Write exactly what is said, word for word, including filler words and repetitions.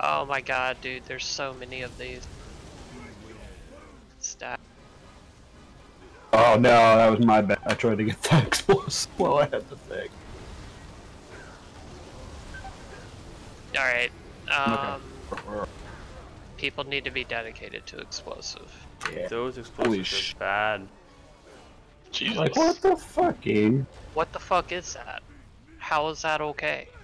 Oh my god, dude, there's so many of these. Stat. Oh no, that was my bad. I tried to get that explosive while I had the thing. Alright, um... Okay. people need to be dedicated to explosive. Yeah. Those explosives are bad. Jesus. Like, what the fuck, game? What the fuck is that? How is that okay?